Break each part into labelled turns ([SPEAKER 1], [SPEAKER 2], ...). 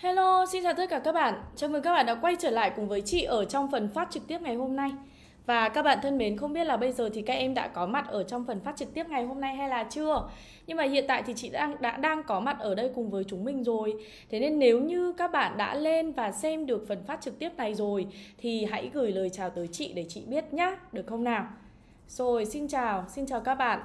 [SPEAKER 1] Hello, xin chào tất cả các bạn. Chào mừng các bạn đã quay trở lại cùng với chị ở trong phần phát trực tiếp ngày hôm nay. Và các bạn thân mến, không biết là bây giờ thì các em đã có mặt ở trong phần phát trực tiếp ngày hôm nay hay là chưa? Nhưng mà hiện tại thì chị đang có mặt ở đây cùng với chúng mình rồi. Thế nên nếu như các bạn đã lên và xem được phần phát trực tiếp này rồi thì hãy gửi lời chào tới chị để chị biết nhá, được không nào? Rồi, xin chào các bạn.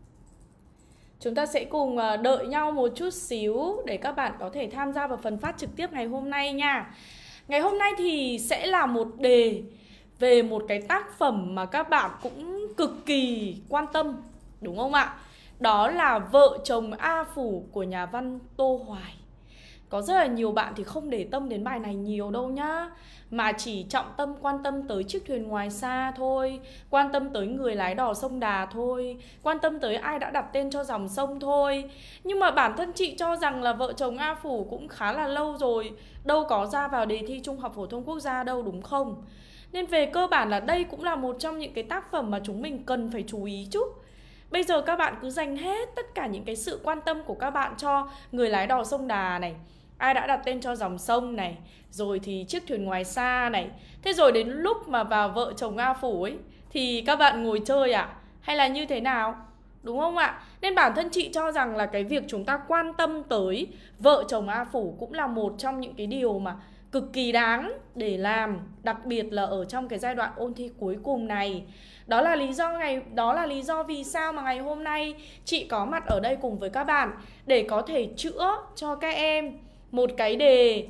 [SPEAKER 1] Chúng ta sẽ cùng đợi nhau một chút xíu để các bạn có thể tham gia vào phần phát trực tiếp ngày hôm nay nha. Ngày hôm nay thì sẽ là một đề về một cái tác phẩm mà các bạn cũng cực kỳ quan tâm, đúng không ạ? Đó là Vợ chồng A Phủ của nhà văn Tô Hoài. Có rất là nhiều bạn thì không để tâm đến bài này nhiều đâu nhá, mà chỉ trọng tâm quan tâm tới chiếc thuyền ngoài xa thôi, quan tâm tới người lái đò sông Đà thôi, quan tâm tới ai đã đặt tên cho dòng sông thôi. Nhưng mà bản thân chị cho rằng là Vợ chồng A Phủ cũng khá là lâu rồi, đâu có ra vào đề thi Trung học phổ thông quốc gia đâu, đúng không? Nên về cơ bản là đây cũng là một trong những cái tác phẩm mà chúng mình cần phải chú ý chứ. Bây giờ các bạn cứ dành hết tất cả những cái sự quan tâm của các bạn cho người lái đò sông Đà này, ai đã đặt tên cho dòng sông này, rồi thì chiếc thuyền ngoài xa này. Thế rồi đến lúc mà vào Vợ chồng A Phủ ấy thì các bạn ngồi chơi à? Hay là như thế nào? Đúng không ạ? Nên bản thân chị cho rằng là cái việc chúng ta quan tâm tới Vợ chồng A Phủ cũng là một trong những cái điều mà cực kỳ đáng để làm, đặc biệt là ở trong cái giai đoạn ôn thi cuối cùng này. Đó là lý do vì sao mà ngày hôm nay chị có mặt ở đây cùng với các bạn để có thể chữa cho các em một cái đề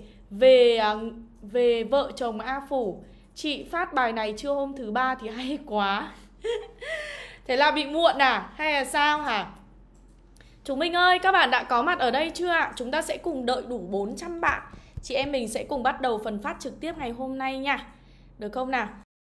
[SPEAKER 1] về Vợ chồng A Phủ. Chị phát bài này trưa hôm thứ ba thì hay quá. Thế là bị muộn à? Hay là sao hả? Chúng mình ơi, các bạn đã có mặt ở đây chưa ạ? Chúng ta sẽ cùng đợi đủ 400 bạn, chị em mình sẽ cùng bắt đầu phần phát trực tiếp ngày hôm nay nha. Được không nào?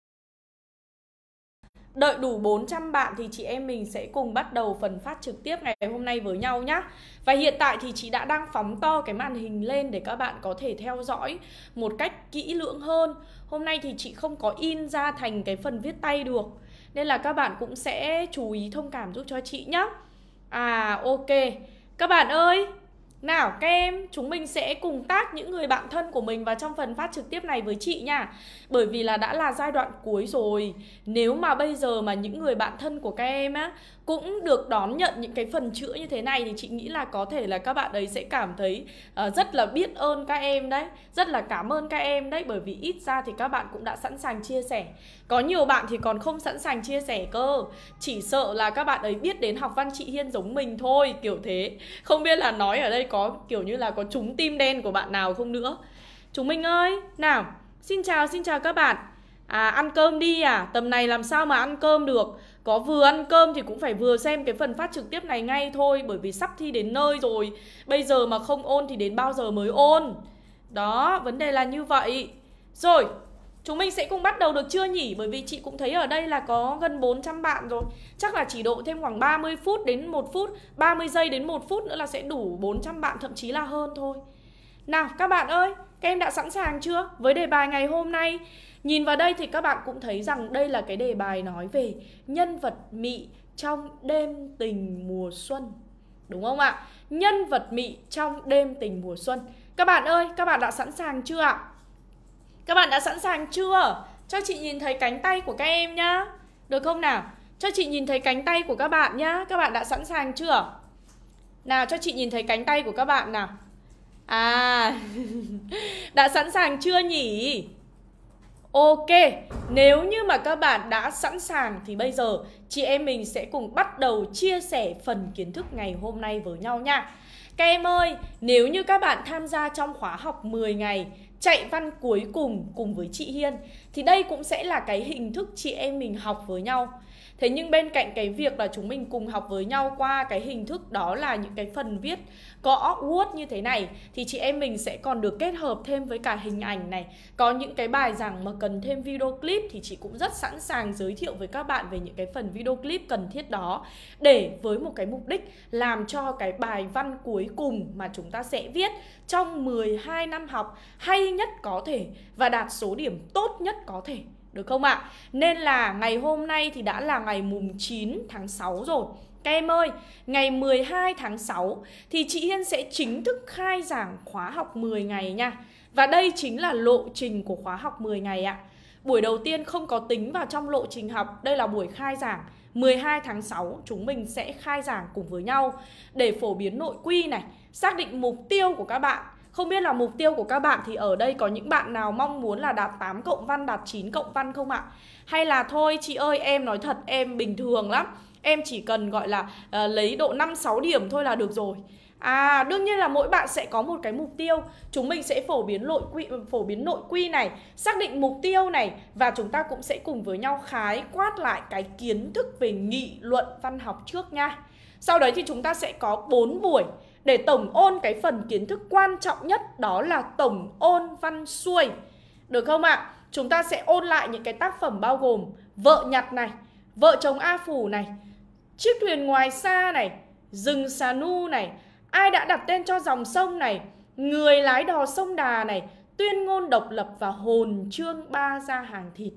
[SPEAKER 1] Đợi đủ 400 bạn thì chị em mình sẽ cùng bắt đầu phần phát trực tiếp ngày hôm nay với nhau nhé. Và hiện tại thì chị đang phóng to cái màn hình lên để các bạn có thể theo dõi một cách kỹ lưỡng hơn. Hôm nay thì chị không có in ra thành cái phần viết tay được, nên là các bạn cũng sẽ chú ý thông cảm giúp cho chị nhé. Ok. Các bạn ơi, nào các em, chúng mình sẽ cùng tag những người bạn thân của mình vào trong phần phát trực tiếp này với chị nha. Bởi vì là đã là giai đoạn cuối rồi. Nếu mà bây giờ mà những người bạn thân của các em á cũng được đón nhận những cái phần chữa như thế này thì chị nghĩ là có thể là các bạn ấy sẽ cảm thấy rất là biết ơn các em đấy, rất là cảm ơn các em đấy. Bởi vì ít ra thì các bạn cũng đã sẵn sàng chia sẻ. Có nhiều bạn thì còn không sẵn sàng chia sẻ cơ, chỉ sợ là các bạn ấy biết đến học văn chị Hiên giống mình thôi, kiểu thế. Không biết là nói ở đây có kiểu như là có trúng tim đen của bạn nào không nữa. Chúng mình ơi, nào, xin chào các bạn. Ăn cơm đi à? Tầm này làm sao mà ăn cơm được? Có vừa ăn cơm thì cũng phải vừa xem cái phần phát trực tiếp này ngay thôi. Bởi vì sắp thi đến nơi rồi. Bây giờ mà không ôn thì đến bao giờ mới ôn? Đó, vấn đề là như vậy. Rồi, chúng mình sẽ cùng bắt đầu được chưa nhỉ? Bởi vì chị cũng thấy ở đây là có gần 400 bạn rồi. Chắc là chỉ độ thêm khoảng 30 phút đến 1 phút, 30 giây đến 1 phút nữa là sẽ đủ 400 bạn, thậm chí là hơn thôi. Nào các bạn ơi, các em đã sẵn sàng chưa? Với đề bài ngày hôm nay, nhìn vào đây thì các bạn cũng thấy rằng đây là cái đề bài nói về nhân vật mị trong đêm tình mùa xuân. Đúng không ạ? Nhân vật mị trong đêm tình mùa xuân. Các bạn ơi, các bạn đã sẵn sàng chưa ạ? Các bạn đã sẵn sàng chưa? Cho chị nhìn thấy cánh tay của các em nhá. Được không nào? Cho chị nhìn thấy cánh tay của các bạn nhá. Các bạn đã sẵn sàng chưa? Nào, cho chị nhìn thấy cánh tay của các bạn nào. Đã sẵn sàng chưa nhỉ? Ok, nếu như mà các bạn đã sẵn sàng thì bây giờ chị em mình sẽ cùng bắt đầu chia sẻ phần kiến thức ngày hôm nay với nhau nha. Các em ơi, nếu như các bạn tham gia trong khóa học 10 ngày chạy văn cuối cùng với chị Hiên thì đây cũng sẽ là cái hình thức chị em mình học với nhau. Thế nhưng bên cạnh cái việc là chúng mình cùng học với nhau qua cái hình thức đó là những cái phần viết gõ Word như thế này thì chị em mình sẽ còn được kết hợp thêm với cả hình ảnh này. Có những cái bài giảng mà cần thêm video clip thì chị cũng rất sẵn sàng giới thiệu với các bạn về những cái phần video clip cần thiết đó, để với một cái mục đích làm cho cái bài văn cuối cùng mà chúng ta sẽ viết trong 12 năm học hay nhất có thể và đạt số điểm tốt nhất có thể. Được không ạ? Nên là ngày hôm nay thì đã là ngày mùng 9 tháng 6 rồi. Các em ơi, ngày 12 tháng 6 thì chị Hiên sẽ chính thức khai giảng khóa học 10 ngày nha. Và đây chính là lộ trình của khóa học 10 ngày ạ. Buổi đầu tiên không có tính vào trong lộ trình học, đây là buổi khai giảng. 12 tháng 6 chúng mình sẽ khai giảng cùng với nhau để phổ biến nội quy này, xác định mục tiêu của các bạn. Không biết là mục tiêu của các bạn thì ở đây có những bạn nào mong muốn là đạt 8 cộng văn, đạt 9 cộng văn không ạ? Hay là thôi chị ơi, em nói thật em bình thường lắm, em chỉ cần gọi là lấy độ 5-6 điểm thôi là được rồi. Đương nhiên là mỗi bạn sẽ có một cái mục tiêu. Chúng mình sẽ phổ biến nội quy này, xác định mục tiêu này, và chúng ta cũng sẽ cùng với nhau khái quát lại cái kiến thức về nghị luận văn học trước nha. Sau đấy thì chúng ta sẽ có 4 buổi để tổng ôn cái phần kiến thức quan trọng nhất, đó là tổng ôn văn xuôi. Được không ạ? Chúng ta sẽ ôn lại những cái tác phẩm bao gồm Vợ Nhặt này, Vợ Chồng A Phủ này, Chiếc Thuyền Ngoài Xa này, Rừng Xà Nu này, Ai Đã Đặt Tên Cho Dòng Sông này, Người Lái Đò Sông Đà này, Tuyên Ngôn Độc Lập và Hồn Chương Ba Gia Hàng Thịt.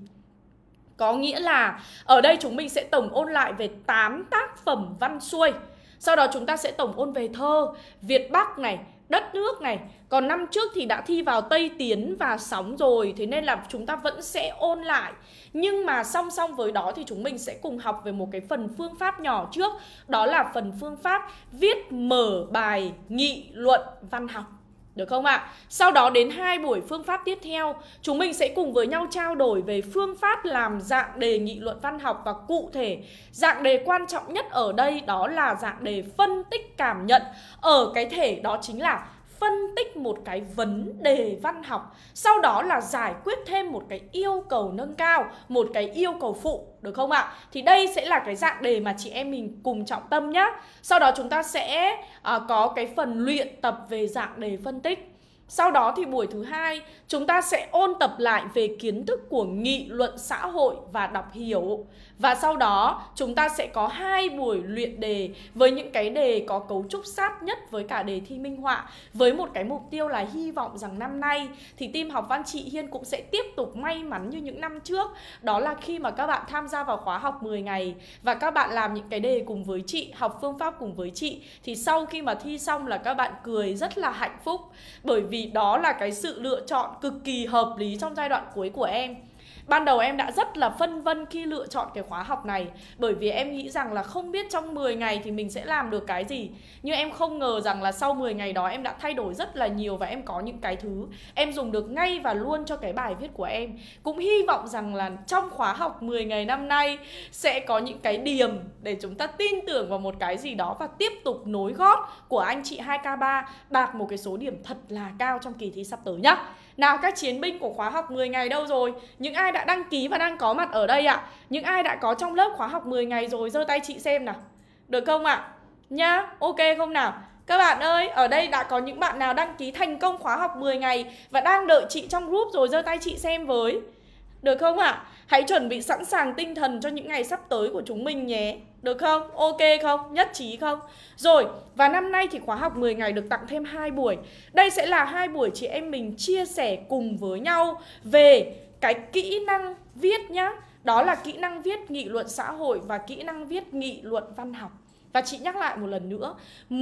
[SPEAKER 1] Có nghĩa là ở đây chúng mình sẽ tổng ôn lại về 8 tác phẩm văn xuôi. Sau đó chúng ta sẽ tổng ôn về thơ, Việt Bắc này, Đất Nước này. Còn năm trước thì đã thi vào Tây Tiến và Sóng rồi, thế nên là chúng ta vẫn sẽ ôn lại. Nhưng mà song song với đó thì chúng mình sẽ cùng học về một cái phần phương pháp nhỏ trước. Đó là phần phương pháp viết mở bài nghị luận văn học. Được không ạ? Sau đó đến 2 buổi phương pháp tiếp theo, chúng mình sẽ cùng với nhau trao đổi về phương pháp làm dạng đề nghị luận văn học. Và cụ thể, dạng đề quan trọng nhất ở đây đó là dạng đề phân tích cảm nhận. Ở cái thể đó chính là phân tích một cái vấn đề văn học, sau đó là giải quyết thêm một cái yêu cầu nâng cao, một cái yêu cầu phụ. Được không ạ? Thì đây sẽ là cái dạng đề mà chị em mình cùng trọng tâm nhá. Sau đó chúng ta sẽ có cái phần luyện tập về dạng đề phân tích. Sau đó thì buổi thứ 2 chúng ta sẽ ôn tập lại về kiến thức của nghị luận xã hội và đọc hiểu. Và sau đó chúng ta sẽ có 2 buổi luyện đề với những cái đề có cấu trúc sát nhất với cả đề thi minh họa, với một cái mục tiêu là hy vọng rằng năm nay thì team học văn chị Hiên cũng sẽ tiếp tục may mắn như những năm trước. Đó là khi mà các bạn tham gia vào khóa học 10 ngày và các bạn làm những cái đề cùng với chị, học phương pháp cùng với chị, thì sau khi mà thi xong là các bạn cười rất là hạnh phúc. Bởi vì đó là cái sự lựa chọn cực kỳ hợp lý trong giai đoạn cuối của em. Ban đầu em đã rất là phân vân khi lựa chọn cái khóa học này, bởi vì em nghĩ rằng là không biết trong 10 ngày thì mình sẽ làm được cái gì. Nhưng em không ngờ rằng là sau 10 ngày đó em đã thay đổi rất là nhiều, và em có những cái thứ em dùng được ngay và luôn cho cái bài viết của em. Cũng hy vọng rằng là trong khóa học 10 ngày năm nay sẽ có những cái điểm để chúng ta tin tưởng vào một cái gì đó và tiếp tục nối gót của anh chị 2K3 đạt một cái số điểm thật là cao trong kỳ thi sắp tới nhá. Nào, các chiến binh của khóa học 10 ngày đâu rồi? Những ai đã đăng ký và đang có mặt ở đây ạ? Những ai đã có trong lớp khóa học 10 ngày rồi, giơ tay chị xem nào. Được không ạ? Nhá, ok không nào? Các bạn ơi, ở đây đã có những bạn nào đăng ký thành công khóa học 10 ngày và đang đợi chị trong group rồi, giơ tay chị xem với. Được không ạ? Hãy chuẩn bị sẵn sàng tinh thần cho những ngày sắp tới của chúng mình nhé. Được không? Ok không? Nhất trí không? Rồi, và năm nay thì khóa học 10 ngày được tặng thêm 2 buổi. Đây sẽ là 2 buổi chị em mình chia sẻ cùng với nhau về cái kỹ năng viết nhá. Đó là kỹ năng viết nghị luận xã hội và kỹ năng viết nghị luận văn học. Và chị nhắc lại một lần nữa,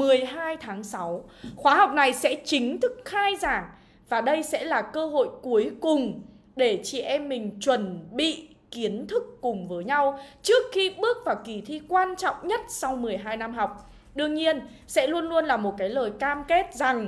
[SPEAKER 1] 12 tháng 6 khóa học này sẽ chính thức khai giảng. Và đây sẽ là cơ hội cuối cùng để chị em mình chuẩn bị kiến thức cùng với nhau trước khi bước vào kỳ thi quan trọng nhất sau 12 năm học. Đương nhiên, sẽ luôn luôn là một cái lời cam kết rằng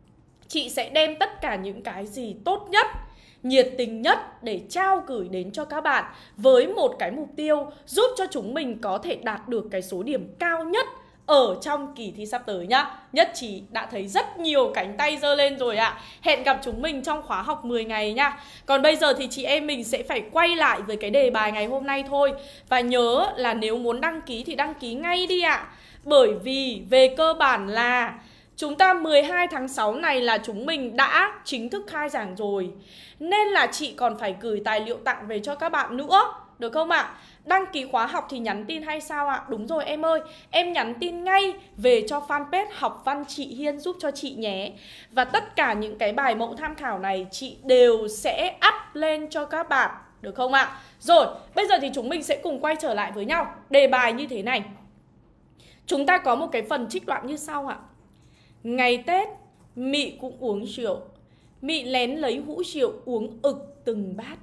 [SPEAKER 1] chị sẽ đem tất cả những cái gì tốt nhất, nhiệt tình nhất để trao gửi đến cho các bạn với một cái mục tiêu giúp cho chúng mình có thể đạt được cái số điểm cao nhất ở trong kỳ thi sắp tới nhá. Nhất trí đã thấy rất nhiều cánh tay giơ lên rồi ạ. Hẹn gặp chúng mình trong khóa học 10 ngày nha. Còn bây giờ thì chị em mình sẽ phải quay lại với cái đề bài ngày hôm nay thôi. Và nhớ là nếu muốn đăng ký thì đăng ký ngay đi ạ. Bởi vì về cơ bản là chúng ta 12 tháng 6 này là chúng mình đã chính thức khai giảng rồi, nên là chị còn phải gửi tài liệu tặng về cho các bạn nữa. Được không ạ? Đăng ký khóa học thì nhắn tin hay sao ạ? Đúng rồi em ơi, em nhắn tin ngay về cho fanpage Học Văn chị Hiên giúp cho chị nhé. Và tất cả những cái bài mẫu tham khảo này chị đều sẽ up lên cho các bạn. Được không ạ? Rồi, bây giờ thì chúng mình sẽ cùng quay trở lại với nhau. Đề bài như thế này. Chúng ta có một cái phần trích đoạn như sau ạ. Ngày Tết, Mị cũng uống rượu. Mị lén lấy hũ rượu uống ực từng bát.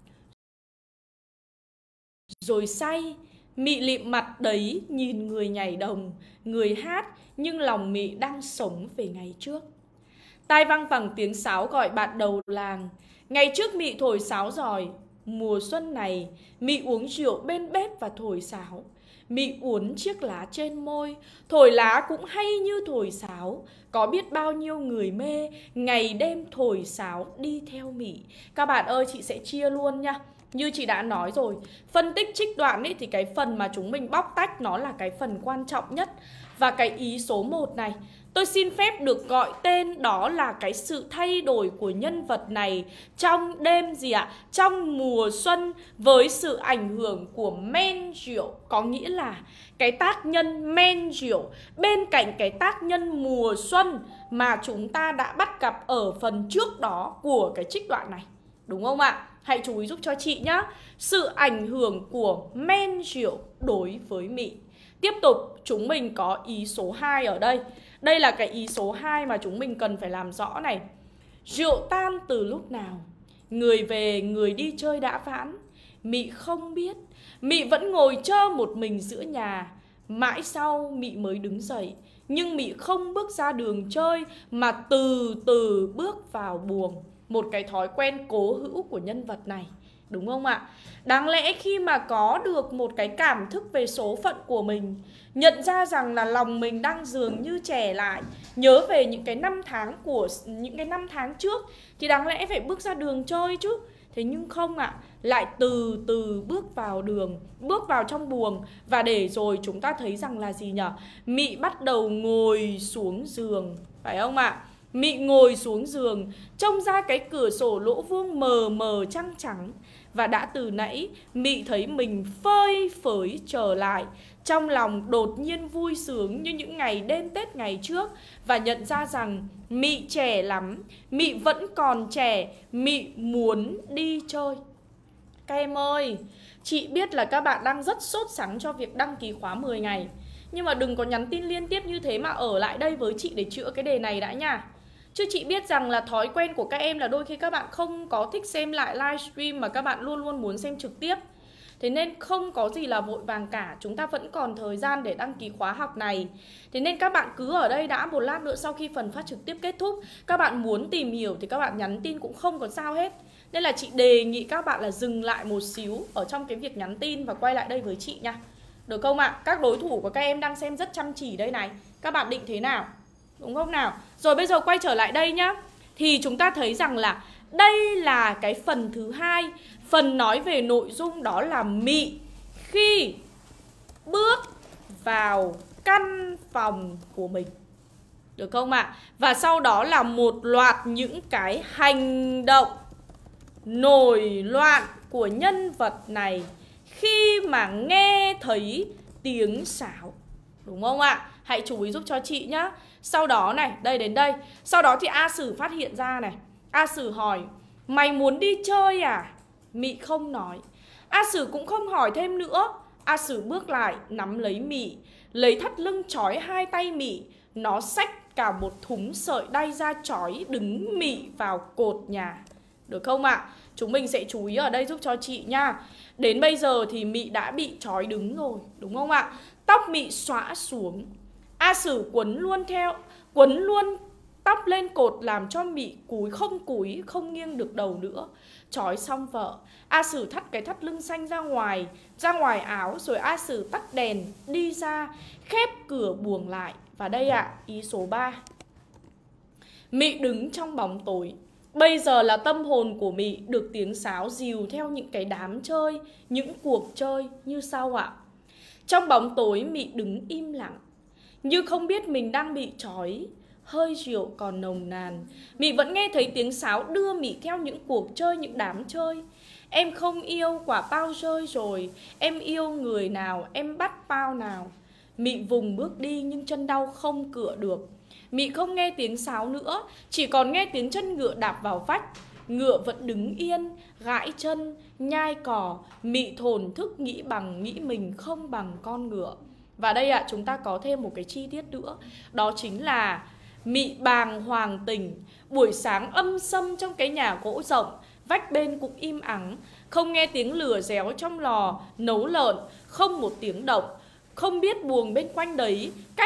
[SPEAKER 1] Rồi say, Mị lịm mặt đấy nhìn người nhảy đồng, người hát, nhưng lòng Mị đang sống về ngày trước. Tai văng vẳng tiếng sáo gọi bạn đầu làng. Ngày trước Mị thổi sáo giỏi, mùa xuân này Mị uống rượu bên bếp và thổi sáo. Mị uốn chiếc lá trên môi, thổi lá cũng hay như thổi sáo. Có biết bao nhiêu người mê, ngày đêm thổi sáo đi theo Mị. Các bạn ơi, chị sẽ chia luôn nha. Như chị đã nói rồi, phân tích trích đoạn ấy, thì cái phần mà chúng mình bóc tách nó là cái phần quan trọng nhất. Và cái ý số 1 này, tôi xin phép được gọi tên đó là cái sự thay đổi của nhân vật này trong đêm gì ạ? Trong mùa xuân với sự ảnh hưởng của men rượu. Có nghĩa là cái tác nhân men rượu bên cạnh cái tác nhân mùa xuân mà chúng ta đã bắt gặp ở phần trước đó của cái trích đoạn này. Đúng không ạ? Hãy chú ý giúp cho chị nhé. Sự ảnh hưởng của men rượu đối với Mị. Tiếp tục chúng mình có ý số 2 ở đây. Đây là cái ý số 2 mà chúng mình cần phải làm rõ này. Rượu tan từ lúc nào, người về người đi chơi đã vãn. Mị không biết, Mị vẫn ngồi trơ một mình giữa nhà. Mãi sau Mị mới đứng dậy, nhưng Mị không bước ra đường chơi mà từ từ bước vào buồng. Một cái thói quen cố hữu của nhân vật này. Đúng không ạ? Đáng lẽ khi mà có được một cái cảm thức về số phận của mình, nhận ra rằng là lòng mình đang dường như trẻ lại, nhớ về những cái năm tháng trước, thì đáng lẽ phải bước ra đường chơi chứ. Thế nhưng không ạ, lại từ từ bước vào đường, bước vào trong buồng. Và để rồi chúng ta thấy rằng là gì nhỉ? Mị bắt đầu ngồi xuống giường, phải không ạ? Mị ngồi xuống giường, trông ra cái cửa sổ lỗ vuông mờ mờ trăng trắng. Và đã từ nãy Mị thấy mình phơi phới trở lại. Trong lòng đột nhiên vui sướng như những ngày đêm Tết ngày trước. Và nhận ra rằng Mị trẻ lắm, Mị vẫn còn trẻ, Mị muốn đi chơi. Các em ơi, chị biết là các bạn đang rất sốt sắng cho việc đăng ký khóa 10 ngày. Nhưng mà đừng có nhắn tin liên tiếp như thế mà ở lại đây với chị để chữa cái đề này đã nha. Chứ chị biết rằng là thói quen của các em là đôi khi các bạn không có thích xem lại livestream mà các bạn luôn luôn muốn xem trực tiếp. Thế nên không có gì là vội vàng cả, chúng ta vẫn còn thời gian để đăng ký khóa học này. Thế nên các bạn cứ ở đây đã, một lát nữa sau khi phần phát trực tiếp kết thúc, các bạn muốn tìm hiểu thì các bạn nhắn tin cũng không có sao hết. Nên là chị đề nghị các bạn là dừng lại một xíu ở trong cái việc nhắn tin và quay lại đây với chị nha. Được không ạ? Các đối thủ của các em đang xem rất chăm chỉ đây này. Các bạn định thế nào? Đúng không nào? Rồi bây giờ quay trở lại đây nhá. Thì chúng ta thấy rằng là đây là cái phần thứ hai. Phần nói về nội dung đó là Mị khi bước vào căn phòng của mình. Được không ạ? Và sau đó là một loạt những cái hành động nổi loạn của nhân vật này khi mà nghe thấy tiếng sáo. Đúng không ạ? Hãy chú ý giúp cho chị nhá. Sau đó này, đây đến đây. Sau đó thì A Sử phát hiện ra này. A Sử hỏi, mày muốn đi chơi à? Mị không nói. A Sử cũng không hỏi thêm nữa. A Sử bước lại, nắm lấy Mị, lấy thắt lưng trói hai tay Mị. Nó xách cả một thúng sợi đay ra trói đứng Mị vào cột nhà. Được không ạ? Chúng mình sẽ chú ý ở đây giúp cho chị nha. Đến bây giờ thì Mị đã bị trói đứng rồi, đúng không ạ? Tóc Mị xõa xuống. A Sử quấn luôn tóc lên cột làm cho Mị cúi không nghiêng được đầu nữa. Trói xong vợ, A Sử thắt cái thắt lưng xanh ra ngoài áo. Rồi A Sử tắt đèn đi ra, khép cửa buồng lại. Và đây ạ, ý số 3. Mị đứng trong bóng tối. Bây giờ là tâm hồn của Mị được tiếng sáo dìu theo những cái đám chơi, những cuộc chơi như sau ạ. Trong bóng tối Mị đứng im lặng, như không biết mình đang bị trói. Hơi rượu còn nồng nàn, Mị vẫn nghe thấy tiếng sáo đưa Mị theo những cuộc chơi, những đám chơi. Em không yêu quả bao rơi rồi, em yêu người nào, em bắt bao nào. Mị vùng bước đi nhưng chân đau không cựa được. Mị không nghe tiếng sáo nữa, chỉ còn nghe tiếng chân ngựa đạp vào vách. Ngựa vẫn đứng yên, gãi chân, nhai cỏ. Mị thổn thức nghĩ mình không bằng con ngựa. Và đây ạ, chúng ta có thêm một cái chi tiết nữa. Đó chính là mị bàng hoàng tình. Buổi sáng âm sâm trong cái nhà gỗ rộng, vách bên cũng im ắng, không nghe tiếng lửa réo trong lò nấu lợn, không một tiếng động. Không biết buồng bên quanh đấy, các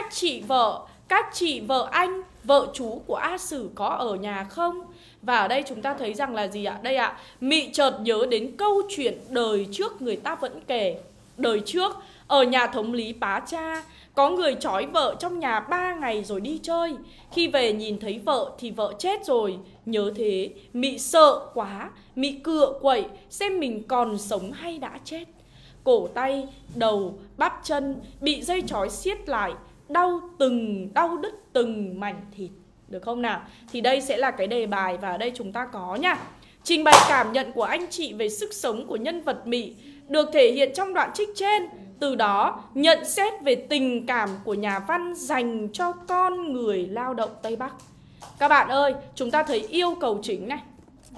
[SPEAKER 1] chị vợ anh, vợ chú của A Sử có ở nhà không? Và ở đây chúng ta thấy rằng là gì ạ? Đây ạ, mị chợt nhớ đến câu chuyện đời trước người ta vẫn kể. Đời trước, ở nhà thống lý Pá Cha, có người trói vợ trong nhà 3 ngày rồi đi chơi. Khi về nhìn thấy vợ thì vợ chết rồi. Nhớ thế, mị sợ quá, mị cựa quậy xem mình còn sống hay đã chết. Cổ tay, đầu, bắp chân bị dây trói siết lại, đau đứt từng mảnh thịt. Được không nào? Thì đây sẽ là cái đề bài và ở đây chúng ta có nha. Trình bày cảm nhận của anh chị về sức sống của nhân vật mị được thể hiện trong đoạn trích trên. Từ đó nhận xét về tình cảm của nhà văn dành cho con người lao động Tây Bắc. Các bạn ơi, chúng ta thấy yêu cầu chính này.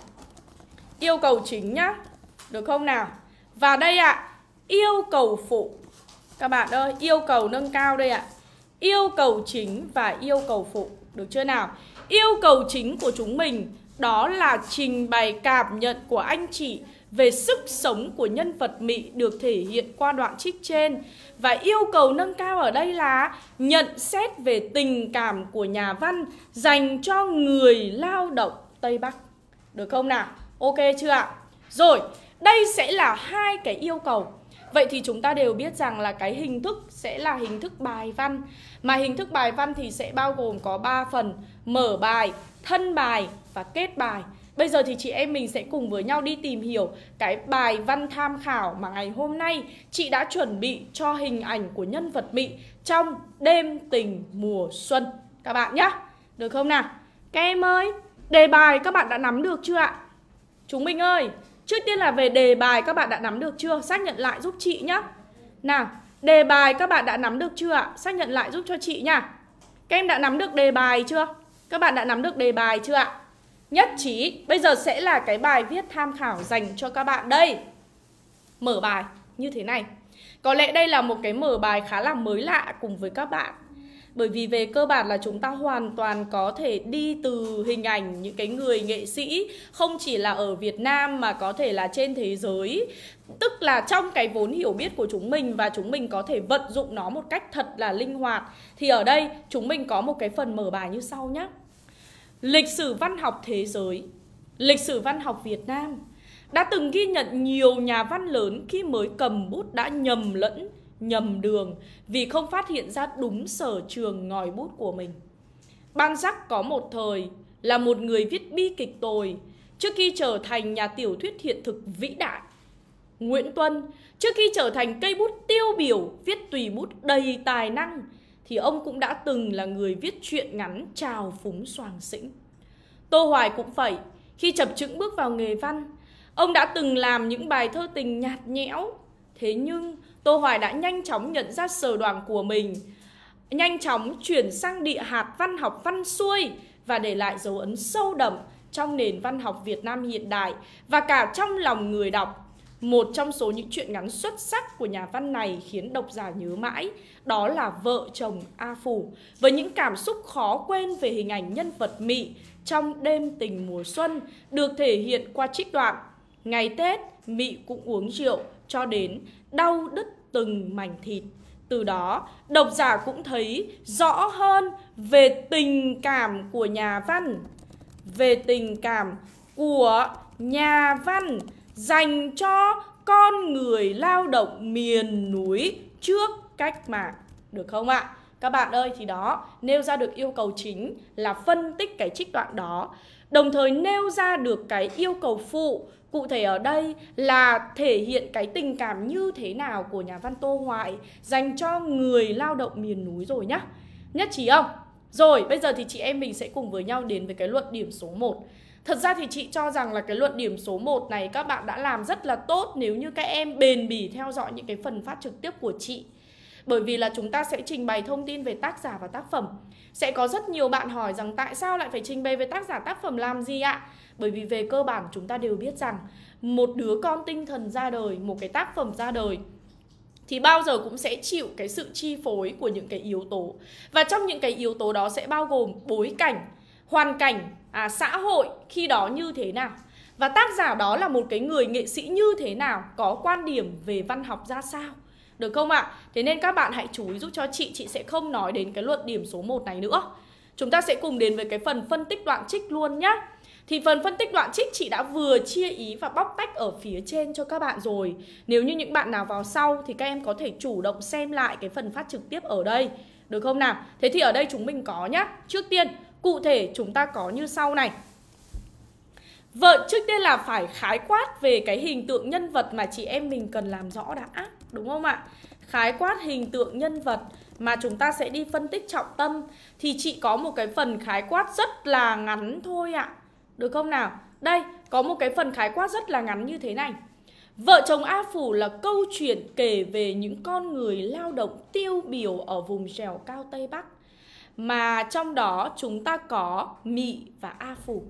[SPEAKER 1] Yêu cầu chính nhá. Được không nào? Và đây ạ, yêu cầu phụ. Các bạn ơi, yêu cầu nâng cao đây ạ. Yêu cầu chính và yêu cầu phụ. Được chưa nào? Yêu cầu chính của chúng mình đó là trình bày cảm nhận của anh chị về sức sống của nhân vật mị được thể hiện qua đoạn trích trên. Và yêu cầu nâng cao ở đây là nhận xét về tình cảm của nhà văn dành cho người lao động Tây Bắc. Được không nào? Ok chưa ạ? Rồi, đây sẽ là hai cái yêu cầu. Vậy thì chúng ta đều biết rằng là cái hình thức sẽ là hình thức bài văn. Mà hình thức bài văn thì sẽ bao gồm có 3 phần: mở bài, thân bài và kết bài. Bây giờ thì chị em mình sẽ cùng với nhau đi tìm hiểu cái bài văn tham khảo mà ngày hôm nay chị đã chuẩn bị cho hình ảnh của nhân vật mị trong Đêm Tình Mùa Xuân. Các bạn nhé, được không nào? Các em ơi, đề bài các bạn đã nắm được chưa ạ? Chúng mình ơi, trước tiên là về đề bài các bạn đã nắm được chưa? Xác nhận lại giúp chị nhé. Nào, đề bài các bạn đã nắm được chưa ạ? Xác nhận lại giúp cho chị nha. Các em đã nắm được đề bài chưa? Các bạn đã nắm được đề bài chưa ạ? Nhất trí, bây giờ sẽ là cái bài viết tham khảo dành cho các bạn đây. Mở bài như thế này. Có lẽ đây là một cái mở bài khá là mới lạ cùng với các bạn. Bởi vì về cơ bản là chúng ta hoàn toàn có thể đi từ hình ảnh những cái người nghệ sĩ không chỉ là ở Việt Nam mà có thể là trên thế giới. Tức là trong cái vốn hiểu biết của chúng mình và chúng mình có thể vận dụng nó một cách thật là linh hoạt. Thì ở đây chúng mình có một cái phần mở bài như sau nhé. Lịch sử văn học thế giới, lịch sử văn học Việt Nam đã từng ghi nhận nhiều nhà văn lớn khi mới cầm bút đã nhầm lẫn, nhầm đường vì không phát hiện ra đúng sở trường ngòi bút của mình. Balzac có một thời là một người viết bi kịch tồi trước khi trở thành nhà tiểu thuyết hiện thực vĩ đại. Nguyễn Tuân trước khi trở thành cây bút tiêu biểu viết tùy bút đầy tài năng thì ông cũng đã từng là người viết truyện ngắn trào phúng xoàng xĩnh. Tô Hoài cũng vậy, khi chập chững bước vào nghề văn, ông đã từng làm những bài thơ tình nhạt nhẽo. Thế nhưng Tô Hoài đã nhanh chóng nhận ra sở đoản của mình, nhanh chóng chuyển sang địa hạt văn học văn xuôi và để lại dấu ấn sâu đậm trong nền văn học Việt Nam hiện đại và cả trong lòng người đọc. Một trong số những truyện ngắn xuất sắc của nhà văn này khiến độc giả nhớ mãi, đó là Vợ chồng A Phủ, với những cảm xúc khó quên về hình ảnh nhân vật mị trong Đêm Tình Mùa Xuân, được thể hiện qua trích đoạn: ngày Tết, mị cũng uống rượu cho đến đau đứt từng mảnh thịt. Từ đó, độc giả cũng thấy rõ hơn về tình cảm của nhà văn, về tình cảm của nhà văn dành cho con người lao động miền núi trước cách mạng. Được không ạ? Các bạn ơi, thì đó, nêu ra được yêu cầu chính là phân tích cái trích đoạn đó, đồng thời nêu ra được cái yêu cầu phụ. Cụ thể ở đây là thể hiện cái tình cảm như thế nào của nhà văn Tô Hoài dành cho người lao động miền núi rồi nhá. Nhất trí không? Rồi, bây giờ thì chị em mình sẽ cùng với nhau đến với cái luận điểm số 1. Thật ra thì chị cho rằng là cái luận điểm số 1 này các bạn đã làm rất là tốt nếu như các em bền bỉ theo dõi những cái phần phát trực tiếp của chị. Bởi vì là chúng ta sẽ trình bày thông tin về tác giả và tác phẩm. Sẽ có rất nhiều bạn hỏi rằng tại sao lại phải trình bày về tác giả tác phẩm làm gì ạ? Bởi vì về cơ bản chúng ta đều biết rằng một đứa con tinh thần ra đời, một cái tác phẩm ra đời thì bao giờ cũng sẽ chịu cái sự chi phối của những cái yếu tố. Và trong những cái yếu tố đó sẽ bao gồm bối cảnh, hoàn cảnh, xã hội khi đó như thế nào. Và tác giả đó là một cái người nghệ sĩ như thế nào, có quan điểm về văn học ra sao. Được không ạ? Thế nên các bạn hãy chú ý giúp cho chị sẽ không nói đến cái luận điểm số 1 này nữa. Chúng ta sẽ cùng đến với cái phần phân tích đoạn trích luôn nhá. Thì phần phân tích đoạn trích chị đã vừa chia ý và bóc tách ở phía trên cho các bạn rồi. Nếu như những bạn nào vào sau thì các em có thể chủ động xem lại cái phần phát trực tiếp ở đây. Được không nào? Thế thì ở đây chúng mình có nhá. Trước tiên, cụ thể chúng ta có như sau này. Trước tiên là phải khái quát về cái hình tượng nhân vật mà chị em mình cần làm rõ đã. Đúng không ạ? Khái quát hình tượng nhân vật mà chúng ta sẽ đi phân tích trọng tâm. Thì chị có một cái phần khái quát rất là ngắn thôi ạ. Được không nào? Đây, có một cái phần khái quát rất là ngắn như thế này. Vợ chồng A Phủ là câu chuyện kể về những con người lao động tiêu biểu ở vùng dẻo cao Tây Bắc. Mà trong đó chúng ta có Mị và A Phủ.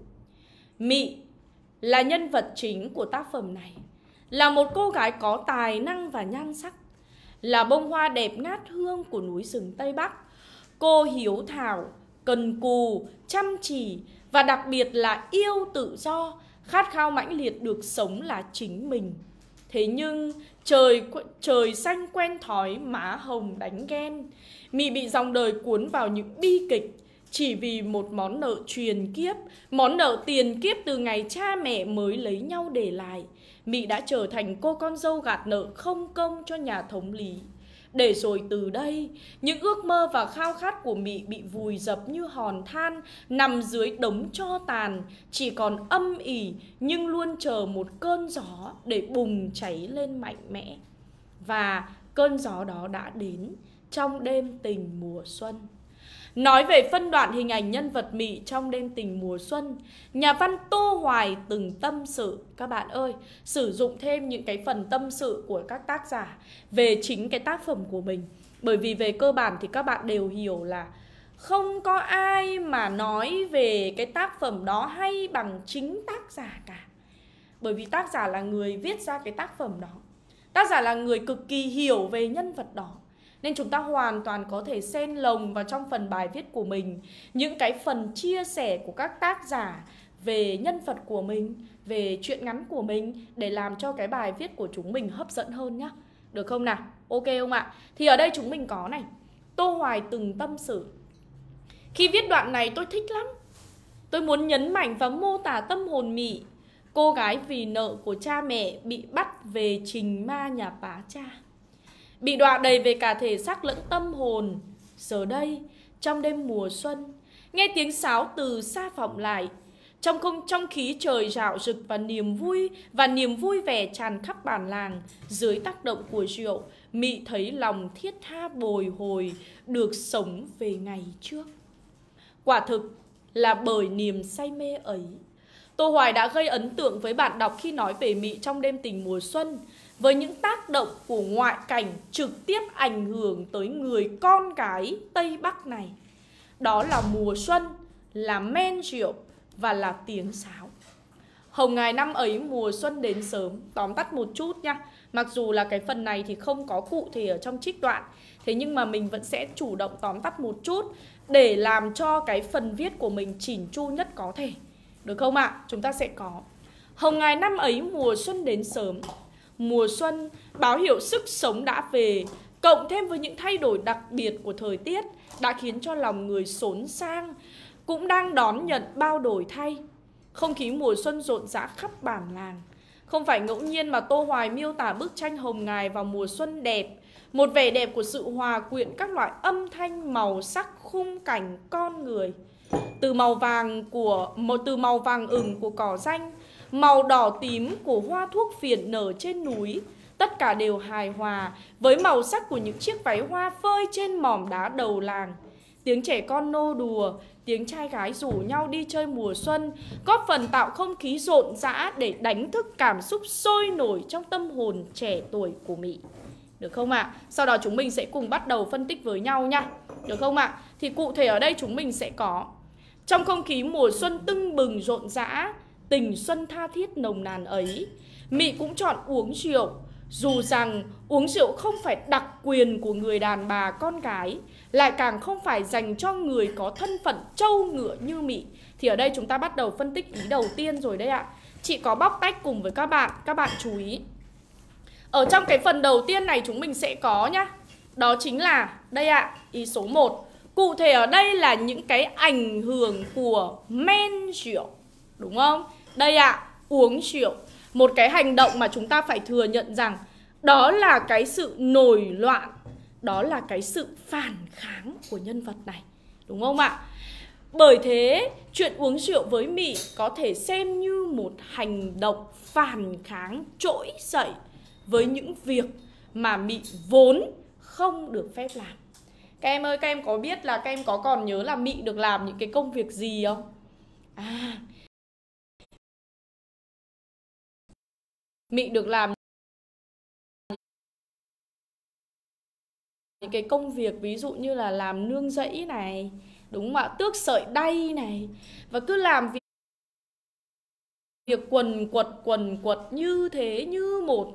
[SPEAKER 1] Mị là nhân vật chính của tác phẩm này. Là một cô gái có tài năng và nhan sắc. Là bông hoa đẹp ngát hương của núi rừng Tây Bắc. Cô hiếu thảo, cần cù, chăm chỉ và đặc biệt là yêu tự do, khát khao mãnh liệt được sống là chính mình. Thế nhưng trời xanh quen thói, má hồng đánh ghen. Mị bị dòng đời cuốn vào những bi kịch chỉ vì một món nợ truyền kiếp, món nợ tiền kiếp từ ngày cha mẹ mới lấy nhau để lại. Mị đã trở thành cô con dâu gạt nợ không công cho nhà thống lý. Để rồi từ đây, những ước mơ và khao khát của Mị bị vùi dập như hòn than, nằm dưới đống tro tàn, chỉ còn âm ỉ nhưng luôn chờ một cơn gió để bùng cháy lên mạnh mẽ. Và cơn gió đó đã đến trong đêm tình mùa xuân. Nói về phân đoạn hình ảnh nhân vật Mị trong đêm tình mùa xuân, nhà văn Tô Hoài từng tâm sự, các bạn ơi, sử dụng thêm những cái phần tâm sự của các tác giả về chính cái tác phẩm của mình. Bởi vì về cơ bản thì các bạn đều hiểu là không có ai mà nói về cái tác phẩm đó hay bằng chính tác giả cả. Bởi vì tác giả là người viết ra cái tác phẩm đó. Tác giả là người cực kỳ hiểu về nhân vật đó. Nên chúng ta hoàn toàn có thể xen lồng vào trong phần bài viết của mình những cái phần chia sẻ của các tác giả về nhân vật của mình, về truyện ngắn của mình, để làm cho cái bài viết của chúng mình hấp dẫn hơn nhá. Được không nào? Ok không ạ? Thì ở đây chúng mình có này, Tô Hoài từng tâm sự. Khi viết đoạn này tôi thích lắm. Tôi muốn nhấn mạnh và mô tả tâm hồn Mị, cô gái vì nợ của cha mẹ bị bắt về trình ma nhà bá cha, bị đọa đầy về cả thể xác lẫn tâm hồn. Giờ đây, trong đêm mùa xuân, nghe tiếng sáo từ xa vọng lại, trong khí trời rạo rực và niềm vui vẻ tràn khắp bản làng. Dưới tác động của rượu, Mị thấy lòng thiết tha bồi hồi, được sống về ngày trước. Quả thực là bởi niềm say mê ấy, Tô Hoài đã gây ấn tượng với bạn đọc khi nói về Mị trong đêm tình mùa xuân, với những tác động của ngoại cảnh trực tiếp ảnh hưởng tới người con gái Tây Bắc này. Đó là mùa xuân, là men rượu và là tiếng sáo. Hồng ngày năm ấy mùa xuân đến sớm. Tóm tắt một chút nha. Mặc dù là cái phần này thì không có cụ thể ở trong trích đoạn, thế nhưng mà mình vẫn sẽ chủ động tóm tắt một chút để làm cho cái phần viết của mình chỉn chu nhất có thể. Được không ạ? Chúng ta sẽ có hồng ngày năm ấy mùa xuân đến sớm. Mùa xuân báo hiệu sức sống đã về, cộng thêm với những thay đổi đặc biệt của thời tiết đã khiến cho lòng người xốn sang, cũng đang đón nhận bao đổi thay. Không khí mùa xuân rộn rã khắp bản làng. Không phải ngẫu nhiên mà Tô Hoài miêu tả bức tranh hồng ngài vào mùa xuân đẹp, một vẻ đẹp của sự hòa quyện các loại âm thanh, màu sắc, khung cảnh, con người. Từ màu vàng ửng của cỏ ranh, màu đỏ tím của hoa thuốc phiện nở trên núi, tất cả đều hài hòa với màu sắc của những chiếc váy hoa phơi trên mỏm đá đầu làng. Tiếng trẻ con nô đùa, tiếng trai gái rủ nhau đi chơi mùa xuân, góp phần tạo không khí rộn rã để đánh thức cảm xúc sôi nổi trong tâm hồn trẻ tuổi của Mị. Được không ạ? Sau đó chúng mình sẽ cùng bắt đầu phân tích với nhau nha. Được không ạ? Thì cụ thể ở đây chúng mình sẽ có: trong không khí mùa xuân tưng bừng rộn rã, tình xuân tha thiết nồng nàn ấy, Mị cũng chọn uống rượu, Dù rằng uống rượu không phải đặc quyền của người đàn bà con gái, lại càng không phải dành cho người có thân phận trâu ngựa như Mị. Thì ở đây chúng ta bắt đầu phân tích ý đầu tiên rồi đấy ạ. Chị có bóc tách cùng với các bạn chú ý. Ở trong cái phần đầu tiên này chúng mình sẽ có nhá. Đó chính là, đây ạ, ý số 1. Cụ thể ở đây là những cái ảnh hưởng của men rượu, đúng không? Đây ạ, uống rượu. Một cái hành động mà chúng ta phải thừa nhận rằng đó là cái sự nổi loạn, đó là cái sự phản kháng của nhân vật này, đúng không ạ? Bởi thế, chuyện uống rượu với Mị có thể xem như một hành động phản kháng trỗi dậy với những việc mà Mị vốn không được phép làm. Các em ơi, các em có biết là các em có còn nhớ là Mị được làm những cái công việc gì không? Mị được làm những cái công việc ví dụ như là làm nương rẫy này, đúng không ạ? Tước sợi đay này, và cứ làm việc quần quật như thế, như một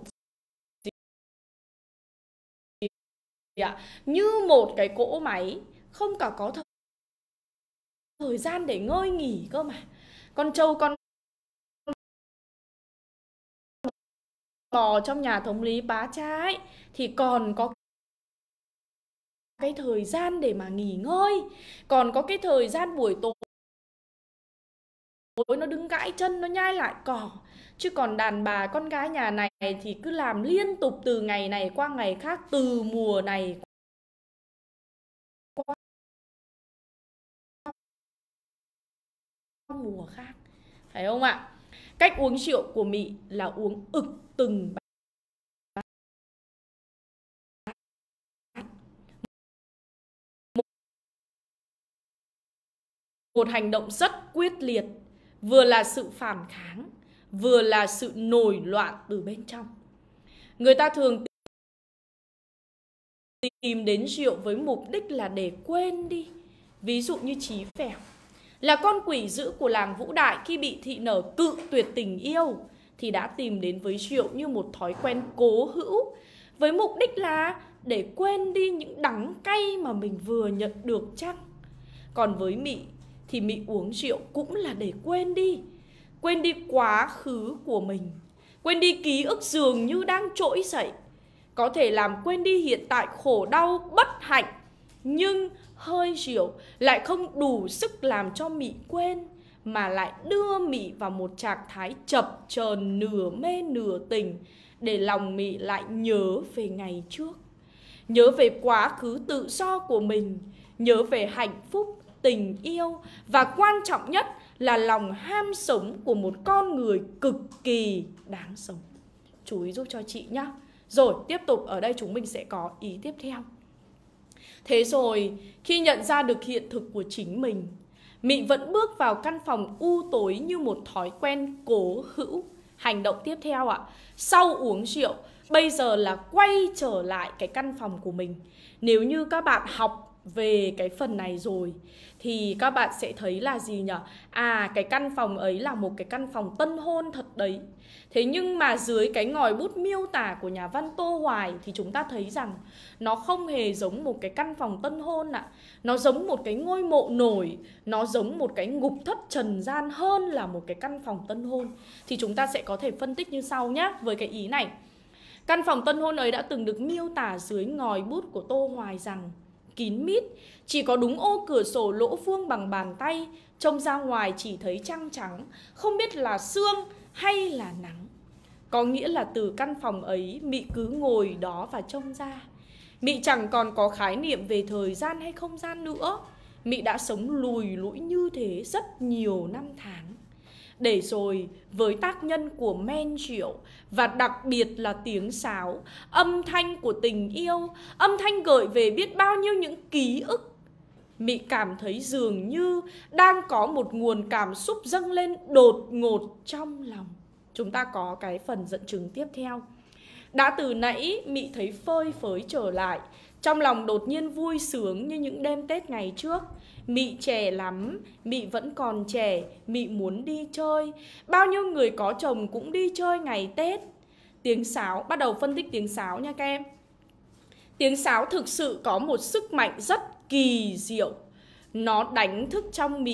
[SPEAKER 1] như một cái cỗ máy, không cả có thời gian để ngơi nghỉ cơ mà. Con trâu con bò trong nhà thống lý Bá Cha ấy thì còn có cái thời gian để mà nghỉ ngơi, còn có cái thời gian buổi tối nó đứng gãi chân, nó nhai lại cỏ. Chứ còn đàn bà con gái nhà này thì cứ làm liên tục từ ngày này qua ngày khác, từ mùa này qua mùa khác, phải không ạ? Cách uống rượu của Mị là uống ực từng một hành động rất quyết liệt, vừa là sự phản kháng, vừa là sự nổi loạn từ bên trong. Người ta thường tìm đến rượu với mục đích là để quên đi. Ví dụ như Chí Phèo, là con quỷ dữ của làng Vũ Đại, khi bị thị nở cự tuyệt tình yêu thì đã tìm đến với rượu như một thói quen cố hữu, với mục đích là để quên đi những đắng cay mà mình vừa nhận được chăng. Còn với Mị thì Mị uống rượu cũng là để quên đi quá khứ của mình, quên đi ký ức dường như đang trỗi dậy, có thể làm quên đi hiện tại khổ đau bất hạnh. Nhưng hơi rượu lại không đủ sức làm cho Mị quên, mà lại đưa Mị vào một trạng thái chập chờn nửa mê nửa tỉnh, để lòng Mị lại nhớ về ngày trước, nhớ về quá khứ tự do của mình, nhớ về hạnh phúc, tình yêu, và quan trọng nhất là lòng ham sống của một con người cực kỳ đáng sống. Chú ý giúp cho chị nhé. Rồi tiếp tục, ở đây chúng mình sẽ có ý tiếp theo. Thế rồi khi nhận ra được hiện thực của chính mình, Mị vẫn bước vào căn phòng u tối như một thói quen cố hữu. Hành động tiếp theo ạ, sau uống rượu, bây giờ là quay trở lại cái căn phòng của mình. Nếu như các bạn học về cái phần này rồi thì các bạn sẽ thấy là gì nhỉ? Cái căn phòng ấy là một cái căn phòng tân hôn thật đấy. Thế nhưng mà dưới cái ngòi bút miêu tả của nhà văn Tô Hoài thì chúng ta thấy rằng nó không hề giống một cái căn phòng tân hôn ạ. Nó giống một cái ngôi mộ nổi, nó giống một cái ngục thất trần gian hơn là một cái căn phòng tân hôn. Thì chúng ta sẽ có thể phân tích như sau nhé, với cái ý này. Căn phòng tân hôn ấy đã từng được miêu tả dưới ngòi bút của Tô Hoài rằng kín mít, chỉ có đúng ô cửa sổ lỗ vuông bằng bàn tay, trông ra ngoài chỉ thấy trăng trắng, không biết là sương hay là nắng. Có nghĩa là từ căn phòng ấy, Mị cứ ngồi đó và trông ra. Mị chẳng còn có khái niệm về thời gian hay không gian nữa. Mị đã sống lùi lũi như thế rất nhiều năm tháng. Để rồi với tác nhân của men rượu, và đặc biệt là tiếng sáo, âm thanh của tình yêu, âm thanh gợi về biết bao nhiêu những ký ức, Mị cảm thấy dường như đang có một nguồn cảm xúc dâng lên đột ngột trong lòng. Chúng ta có cái phần dẫn chứng tiếp theo. Đã từ nãy Mị thấy phơi phới trở lại, trong lòng đột nhiên vui sướng như những đêm Tết ngày trước. Mị trẻ lắm, Mị vẫn còn trẻ, Mị muốn đi chơi. Bao nhiêu người có chồng cũng đi chơi ngày Tết. tiếng sáo. Bắt đầu phân tích tiếng sáo nha các em. Tiếng sáo thực sự có một sức mạnh rất kỳ diệu. Nó đánh thức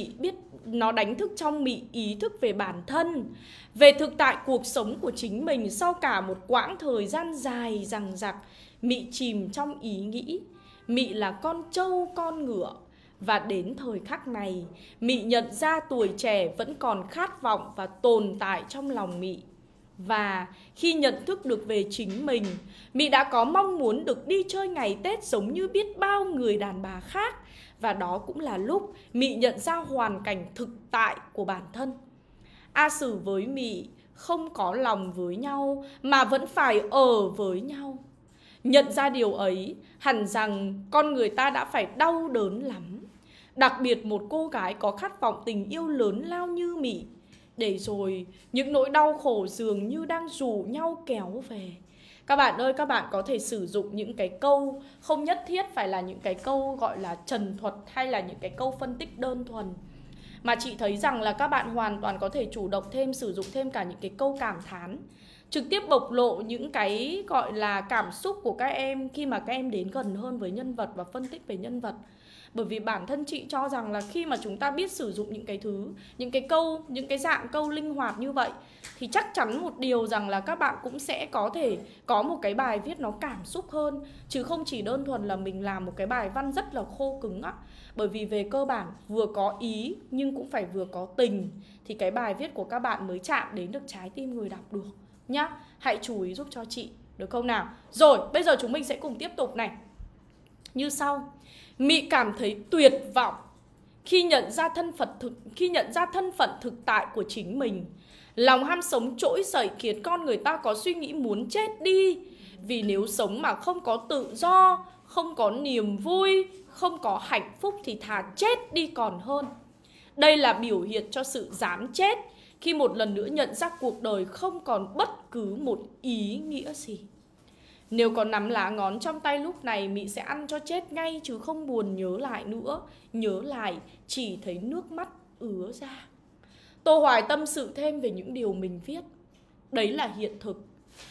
[SPEAKER 1] trong Mị ý thức về bản thân, về thực tại cuộc sống của chính mình. Sau cả một quãng thời gian dài dằng dặc, Mị chìm trong ý nghĩ. Mị là con trâu con ngựa. Và đến thời khắc này, Mị nhận ra tuổi trẻ vẫn còn khát vọng và tồn tại trong lòng Mị. Và khi nhận thức được về chính mình, Mị đã có mong muốn được đi chơi ngày Tết giống như biết bao người đàn bà khác. Và đó cũng là lúc Mị nhận ra hoàn cảnh thực tại của bản thân. A Sử với Mị không có lòng với nhau mà vẫn phải ở với nhau. Nhận ra điều ấy, hẳn rằng con người ta đã phải đau đớn lắm. Đặc biệt một cô gái có khát vọng tình yêu lớn lao như Mị. Để rồi những nỗi đau khổ dường như đang rủ nhau kéo về. Các bạn ơi, các bạn có thể sử dụng những cái câu, không nhất thiết phải là những cái câu gọi là trần thuật hay là những cái câu phân tích đơn thuần, mà chị thấy rằng là các bạn hoàn toàn có thể chủ động thêm, sử dụng thêm cả những cái câu cảm thán, trực tiếp bộc lộ những cái gọi là cảm xúc của các em khi mà các em đến gần hơn với nhân vật và phân tích về nhân vật. Bởi vì bản thân chị cho rằng là khi mà chúng ta biết sử dụng những cái thứ, những cái câu, những cái dạng câu linh hoạt như vậy, thì chắc chắn một điều rằng là các bạn cũng sẽ có thể có một cái bài viết nó cảm xúc hơn, chứ không chỉ đơn thuần là mình làm một cái bài văn rất là khô cứng á. Bởi vì về cơ bản vừa có ý nhưng cũng phải vừa có tình, thì cái bài viết của các bạn mới chạm đến được trái tim người đọc được nhá. Hãy chú ý giúp cho chị, được không nào? Rồi, bây giờ chúng mình sẽ cùng tiếp tục này. Như sau. Mị cảm thấy tuyệt vọng khi nhận ra thân phận thực tại của chính mình. Lòng ham sống trỗi dậy khiến con người ta có suy nghĩ muốn chết đi. Vì nếu sống mà không có tự do, không có niềm vui, không có hạnh phúc thì thà chết đi còn hơn. Đây là biểu hiện cho sự dám chết khi một lần nữa nhận ra cuộc đời không còn bất cứ một ý nghĩa gì. Nếu có nắm lá ngón trong tay lúc này, Mị sẽ ăn cho chết ngay chứ không buồn nhớ lại nữa. Nhớ lại chỉ thấy nước mắt ứa ra. Tô Hoài tâm sự thêm về những điều mình viết. Đấy là hiện thực.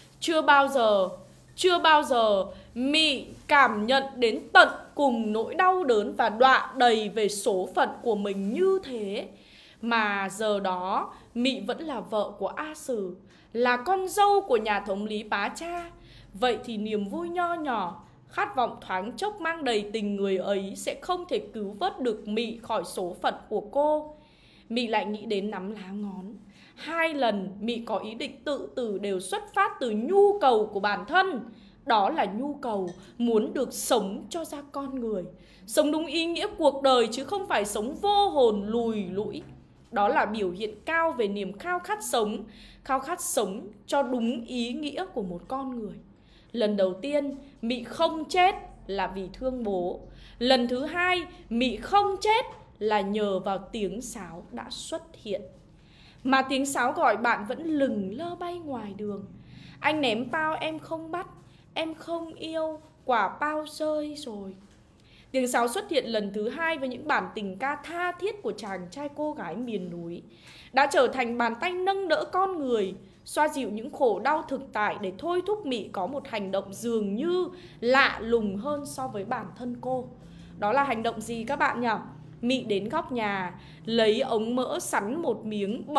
[SPEAKER 1] Chưa bao giờ Mị cảm nhận đến tận cùng nỗi đau đớn và đọa đầy về số phận của mình như thế. Mà giờ đó Mị vẫn là vợ của A Sử, là con dâu của nhà thống lý Bá Cha. Vậy thì niềm vui nho nhỏ, khát vọng thoáng chốc mang đầy tình người ấy sẽ không thể cứu vớt được Mị khỏi số phận của cô. Mị lại nghĩ đến nắm lá ngón. 2 lần Mị có ý định tự tử đều xuất phát từ nhu cầu của bản thân. Đó là nhu cầu muốn được sống cho ra con người, sống đúng ý nghĩa cuộc đời chứ không phải sống vô hồn lùi lũi. Đó là biểu hiện cao về niềm khao khát sống cho đúng ý nghĩa của một con người. Lần đầu tiên Mị không chết là vì thương bố. Lần thứ hai Mị không chết là nhờ vào tiếng sáo đã xuất hiện. Mà tiếng sáo gọi bạn vẫn lừng lơ bay ngoài đường. Anh ném bao em không bắt, em không yêu, quả bao rơi rồi. Tiếng sáo xuất hiện lần thứ hai với những bản tình ca tha thiết của chàng trai cô gái miền núi, đã trở thành bàn tay nâng đỡ con người, xoa dịu những khổ đau thực tại để thôi thúc Mị có một hành động dường như lạ lùng hơn so với bản thân cô. Đó là hành động gì các bạn nhỉ? Mị đến góc nhà, lấy ống mỡ sắn một miếng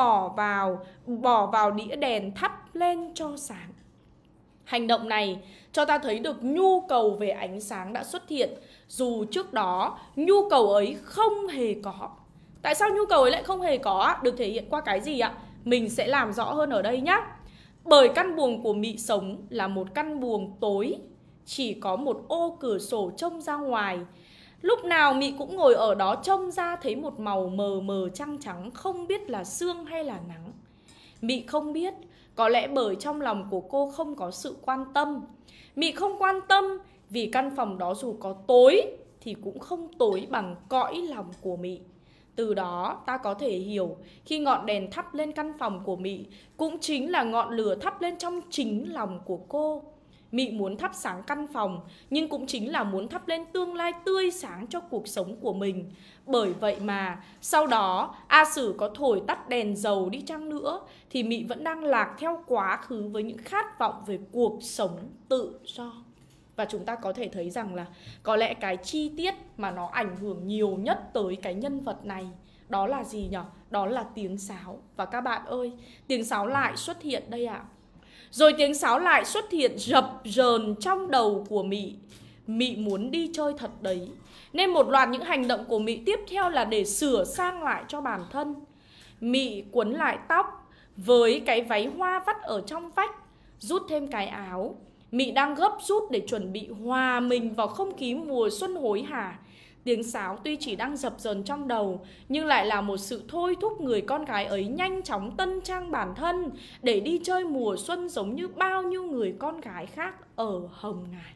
[SPEAKER 1] bỏ vào đĩa đèn thắp lên cho sáng. Hành động này cho ta thấy được nhu cầu về ánh sáng đã xuất hiện, dù trước đó nhu cầu ấy không hề có. Tại sao nhu cầu ấy lại không hề có? Được thể hiện qua cái gì ạ? Mình sẽ làm rõ hơn ở đây nhé. Bởi căn buồng của Mị sống là một căn buồng tối, chỉ có một ô cửa sổ trông ra ngoài. Lúc nào Mị cũng ngồi ở đó trông ra thấy một màu mờ mờ trăng trắng, không biết là sương hay là nắng. Mị không biết, có lẽ bởi trong lòng của cô không có sự quan tâm. Mị không quan tâm vì căn phòng đó dù có tối thì cũng không tối bằng cõi lòng của Mị. Từ đó ta có thể hiểu khi ngọn đèn thắp lên căn phòng của Mị cũng chính là ngọn lửa thắp lên trong chính lòng của cô. Mị muốn thắp sáng căn phòng, nhưng cũng chính là muốn thắp lên tương lai tươi sáng cho cuộc sống của mình. Bởi vậy mà sau đó A Sử có thổi tắt đèn dầu đi chăng nữa thì Mị vẫn đang lạc theo quá khứ với những khát vọng về cuộc sống tự do. Và chúng ta có thể thấy rằng là có lẽ cái chi tiết mà nó ảnh hưởng nhiều nhất tới cái nhân vật này đó là gì nhỉ? Đó là tiếng sáo. Và các bạn ơi, tiếng sáo lại xuất hiện đây ạ. Rồi tiếng sáo lại xuất hiện rập rờn trong đầu của Mị. Mị muốn đi chơi thật đấy. Nên một loạt những hành động của Mị tiếp theo là để sửa sang lại cho bản thân. Mị quấn lại tóc với cái váy hoa vắt ở trong vách, rút thêm cái áo. Mị đang gấp rút để chuẩn bị hòa mình vào không khí mùa xuân hối hả. Tiếng sáo tuy chỉ đang dập dờn trong đầu, nhưng lại là một sự thôi thúc người con gái ấy nhanh chóng tân trang bản thân để đi chơi mùa xuân giống như bao nhiêu người con gái khác ở Hồng Ngài.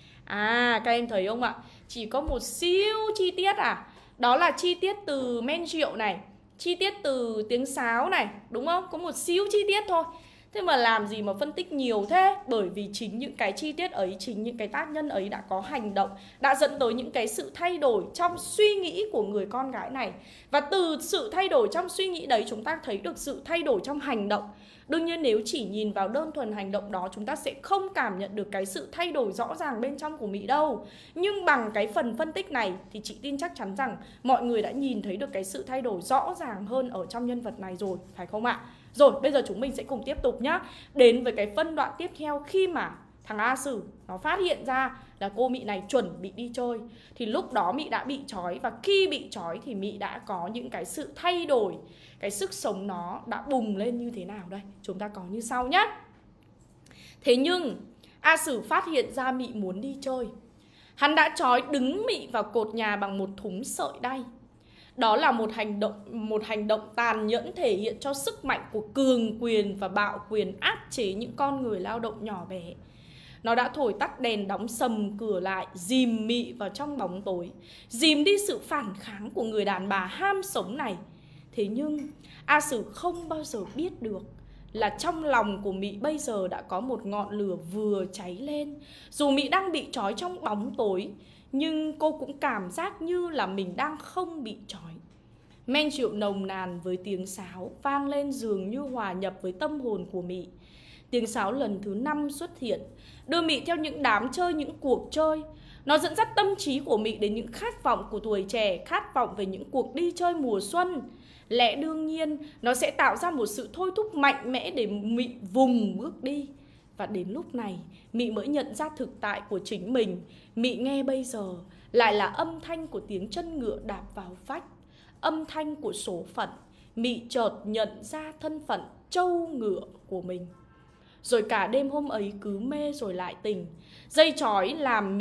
[SPEAKER 1] À, các em thấy không ạ? Chỉ có một siêu chi tiết à? Đó là chi tiết từ men rượu này, chi tiết từ tiếng sáo này, đúng không? Có một siêu chi tiết thôi. Thế mà làm gì mà phân tích nhiều thế? Bởi vì chính những cái chi tiết ấy, chính những cái tác nhân ấy đã có hành động, đã dẫn tới những cái sự thay đổi trong suy nghĩ của người con gái này. Và từ sự thay đổi trong suy nghĩ đấy chúng ta thấy được sự thay đổi trong hành động. Đương nhiên nếu chỉ nhìn vào đơn thuần hành động đó chúng ta sẽ không cảm nhận được cái sự thay đổi rõ ràng bên trong của Mị đâu. Nhưng bằng cái phần phân tích này thì chị tin chắc chắn rằng mọi người đã nhìn thấy được cái sự thay đổi rõ ràng hơn ở trong nhân vật này rồi, phải không ạ? Rồi, bây giờ chúng mình sẽ cùng tiếp tục nhá. Đến với cái phân đoạn tiếp theo, khi mà thằng A Sử nó phát hiện ra là cô Mị này chuẩn bị đi chơi, thì lúc đó Mị đã bị trói. Và khi bị trói thì Mị đã có những cái sự thay đổi, cái sức sống nó đã bùng lên như thế nào đây? Chúng ta có như sau nhé. Thế nhưng A Sử phát hiện ra Mị muốn đi chơi. Hắn đã trói đứng Mị vào cột nhà bằng một thúng sợi đay. Đó là một hành động tàn nhẫn thể hiện cho sức mạnh của cường quyền và bạo quyền áp chế những con người lao động nhỏ bé. Nó đã thổi tắt đèn, đóng sầm cửa lại, dìm Mị vào trong bóng tối, dìm đi sự phản kháng của người đàn bà ham sống này. Thế nhưng A Sử không bao giờ biết được là trong lòng của Mị bây giờ đã có một ngọn lửa vừa cháy lên. Dù Mị đang bị trói trong bóng tối, nhưng cô cũng cảm giác như là mình đang không bị trói. Men rượu nồng nàn với tiếng sáo vang lên dường như hòa nhập với tâm hồn của Mị. Tiếng sáo lần thứ 5 xuất hiện, đưa Mị theo những đám chơi, những cuộc chơi. Nó dẫn dắt tâm trí của Mị đến những khát vọng của tuổi trẻ, khát vọng về những cuộc đi chơi mùa xuân. Lẽ đương nhiên, nó sẽ tạo ra một sự thôi thúc mạnh mẽ để Mị vùng bước đi. Và đến lúc này, Mị mới nhận ra thực tại của chính mình. Mị nghe bây giờ lại là âm thanh của tiếng chân ngựa đạp vào vách, âm thanh của số phận. Mị chợt nhận ra thân phận trâu ngựa của mình. Rồi cả đêm hôm ấy cứ mê rồi lại tỉnh. Dây trói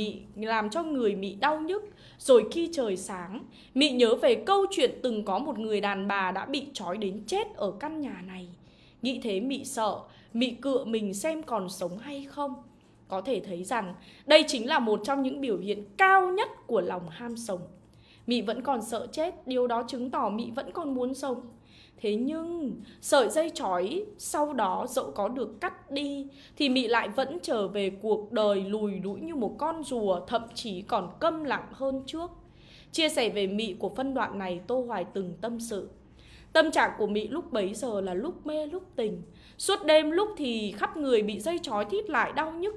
[SPEAKER 1] làm cho người Mị đau nhức. Rồi khi trời sáng, Mị nhớ về câu chuyện từng có một người đàn bà đã bị trói đến chết ở căn nhà này. Nghĩ thế Mị sợ, Mị cựa mình xem còn sống hay không. Có thể thấy rằng đây chính là một trong những biểu hiện cao nhất của lòng ham sống. Mị vẫn còn sợ chết, điều đó chứng tỏ Mị vẫn còn muốn sống. Thế nhưng sợi dây trói sau đó dẫu có được cắt đi thì Mị lại vẫn trở về cuộc đời lùi lũi như một con rùa, thậm chí còn câm lặng hơn trước. Chia sẻ về Mị của phân đoạn này, Tô Hoài từng tâm sự. Tâm trạng của Mị lúc bấy giờ là lúc mê lúc tỉnh. Suốt đêm lúc thì khắp người bị dây trói thít lại đau nhức,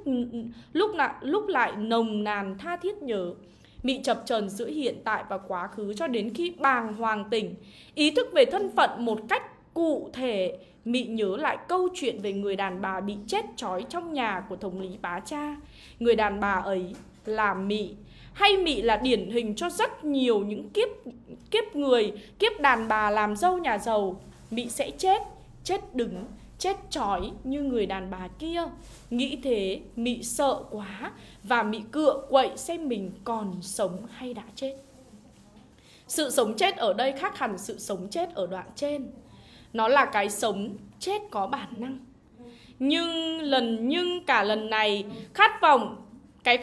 [SPEAKER 1] lúc lại nồng nàn tha thiết nhớ. Mị chập chờn giữa hiện tại và quá khứ cho đến khi bàng hoàng tỉnh, ý thức về thân phận một cách cụ thể. Mị nhớ lại câu chuyện về người đàn bà bị chết trói trong nhà của thống lý Bá Cha. Người đàn bà ấy là Mị, hay Mị là điển hình cho rất nhiều những kiếp đàn bà làm dâu nhà giàu. Mị sẽ chết đứng, chết trói như người đàn bà kia. Nghĩ thế Mị sợ quá và Mị cựa quậy xem mình còn sống hay đã chết. Sự sống chết ở đây khác hẳn sự sống chết ở đoạn trên. Nó là cái sống chết có bản năng. Nhưng cả lần này cái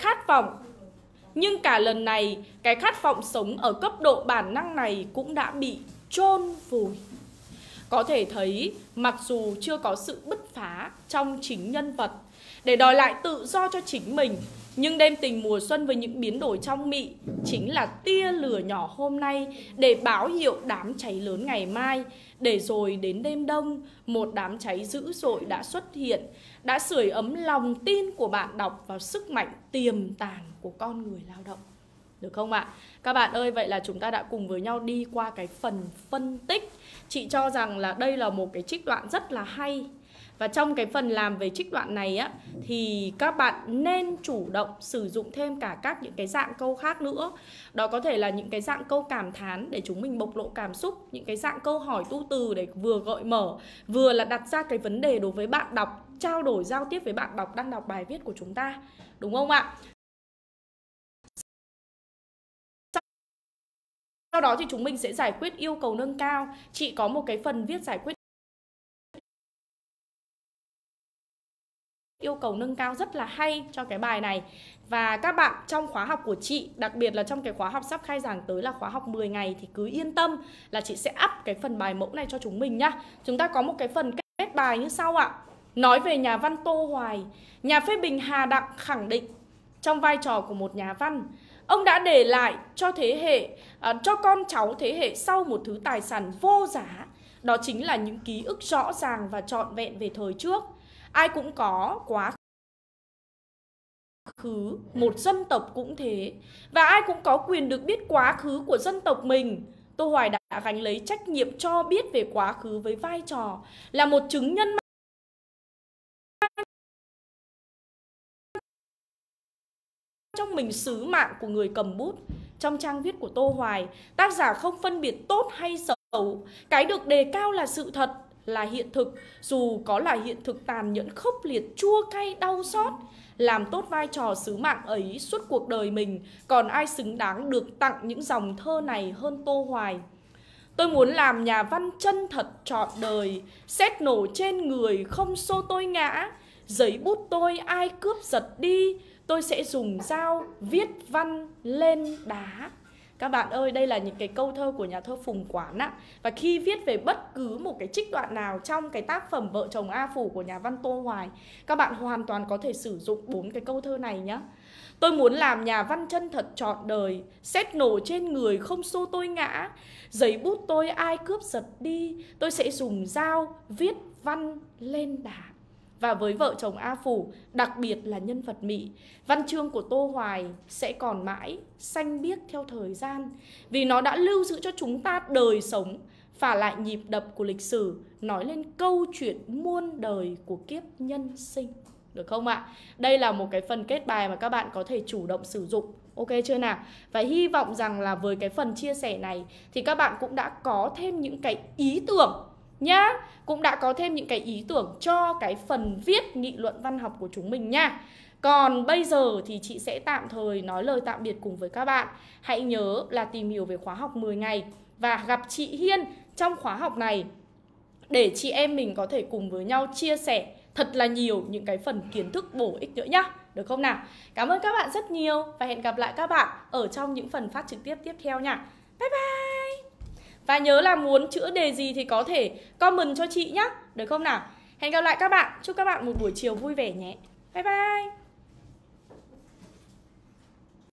[SPEAKER 1] khát vọng sống ở cấp độ bản năng này cũng đã bị chôn vùi. có thể thấy mặc dù chưa có sự bứt phá trong chính nhân vật để đòi lại tự do cho chính mình, nhưng đêm tình mùa xuân với những biến đổi trong mị chính là tia lửa nhỏ hôm nay để báo hiệu đám cháy lớn ngày mai. Để rồi đến đêm đông, một đám cháy dữ dội đã xuất hiện, đã sưởi ấm lòng tin của bạn đọc vào sức mạnh tiềm tàng của con người lao động. Được không ạ? Các bạn ơi, vậy là chúng ta đã cùng với nhau đi qua cái phần phân tích. Chị cho rằng là đây là một cái trích đoạn rất là hay. Và trong cái phần làm về trích đoạn này á, thì các bạn nên chủ động sử dụng thêm cả các những cái dạng câu khác nữa. Đó có thể là những cái dạng câu cảm thán để chúng mình bộc lộ cảm xúc, những cái dạng câu hỏi tu từ để vừa gợi mở, vừa là đặt ra cái vấn đề đối với bạn đọc, trao đổi giao tiếp với bạn đọc đang đọc bài viết của chúng ta. Đúng không ạ? Sau đó thì chúng mình sẽ giải quyết yêu cầu nâng cao. Chị có một cái phần viết giải quyết yêu cầu nâng cao rất là hay cho cái bài này. Và các bạn trong khóa học của chị, đặc biệt là trong cái khóa học sắp khai giảng tới là khóa học 10 ngày, thì cứ yên tâm là chị sẽ up cái phần bài mẫu này cho chúng mình nhá. Chúng ta có một cái phần kết bài như sau ạ. Nói về nhà văn Tô Hoài, nhà phê bình Hà Đặng khẳng định trong vai trò của một nhà văn, ông đã để lại cho thế hệ, cho con cháu thế hệ sau một thứ tài sản vô giá. Đó chính là những ký ức rõ ràng và trọn vẹn về thời trước. Ai cũng có quá khứ, một dân tộc cũng thế. Và ai cũng có quyền được biết quá khứ của dân tộc mình. Tô Hoài đã gánh lấy trách nhiệm cho biết về quá khứ với vai trò là một chứng nhân trong mình sứ mạng của người cầm bút. Trong trang viết của Tô Hoài, tác giả không phân biệt tốt hay xấu. Cái được đề cao là sự thật, là hiện thực, dù có là hiện thực tàn nhẫn, khốc liệt, chua cay, đau xót. Làm tốt vai trò sứ mạng ấy suốt cuộc đời mình, còn ai xứng đáng được tặng những dòng thơ này hơn Tô Hoài. Tôi muốn làm nhà văn chân thật trọn đời, sét nổ trên người không xô tôi ngã. Giấy bút tôi ai cướp giật đi, tôi sẽ dùng dao viết văn lên đá. Các bạn ơi, đây là những cái câu thơ của nhà thơ Phùng Quán ạ. Và khi viết về bất cứ một cái trích đoạn nào trong cái tác phẩm Vợ chồng A Phủ của nhà văn Tô Hoài, các bạn hoàn toàn có thể sử dụng 4 cái câu thơ này nhé. Tôi muốn làm nhà văn chân thật trọn đời, sét nổ trên người không xô tôi ngã. Giấy bút tôi ai cướp giật đi, tôi sẽ dùng dao viết văn lên đá. Và với Vợ chồng A Phủ, đặc biệt là nhân vật Mị, văn chương của Tô Hoài sẽ còn mãi xanh biếc theo thời gian, vì nó đã lưu giữ cho chúng ta đời sống, phả lại nhịp đập của lịch sử, nói lên câu chuyện muôn đời của kiếp nhân sinh. Được không ạ? Đây là một cái phần kết bài mà các bạn có thể chủ động sử dụng. Ok chưa nào? Và hy vọng rằng là với cái phần chia sẻ này thì các bạn cũng đã có thêm những cái ý tưởng nhá, cũng đã có thêm những cái ý tưởng cho cái phần viết nghị luận văn học của chúng mình nha. Còn bây giờ thì chị sẽ tạm thời nói lời tạm biệt cùng với các bạn. Hãy nhớ là tìm hiểu về khóa học 10 ngày và gặp chị Hiên trong khóa học này để chị em mình có thể cùng với nhau chia sẻ thật là nhiều những cái phần kiến thức bổ ích nữa nhá. Được không nào? Cảm ơn các bạn rất nhiều và hẹn gặp lại các bạn ở trong những phần phát trực tiếp tiếp theo nha. Bye bye! Và nhớ là muốn chữa đề gì thì có thể comment cho chị nhé. Được không nào? Hẹn gặp lại các bạn. Chúc các bạn một buổi chiều vui vẻ nhé. Bye bye!